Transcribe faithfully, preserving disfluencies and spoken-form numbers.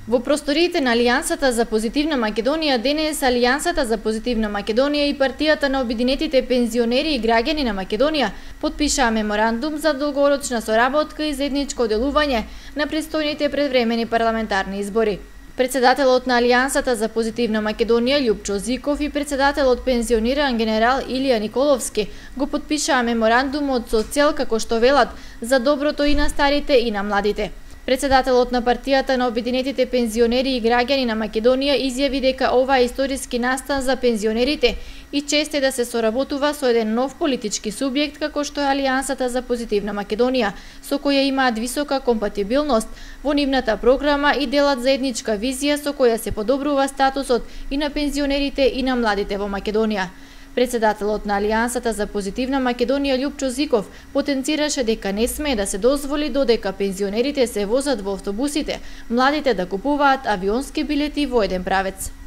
Во просториите на Алијансата за позитивна Македонија денес Алијансата за позитивна Македонија и партијата на обединетите пензионери и граѓани на Македонија потпишаа меморандум за долгорочна соработка и заедничко делување на престојните предвремени парламентарни избори. Председателот на Алијансата за позитивна Македонија Љупчо Зиков и председателот пензиониран генерал Илија Николовски го потпишаа меморандумот со цел, како што велат, за доброто и на старите и на младите. Председателот на партијата на обединетите пензионери и граѓани на Македонија изјави дека ова е историски настан за пензионерите и чест е да се соработува со еден нов политички субјект како што е Алијансата за позитивна Македонија, со која имаат висока компатибилност во нивната програма и делат заедничка визија со која се подобрува статусот и на пензионерите и на младите во Македонија. Председателот на Алијансата за позитивна Македонија Љупчо Зиков потенцираше дека не смее да се дозволи додека пензионерите се возат во автобусите, младите да купуваат авионски билети во еден правец.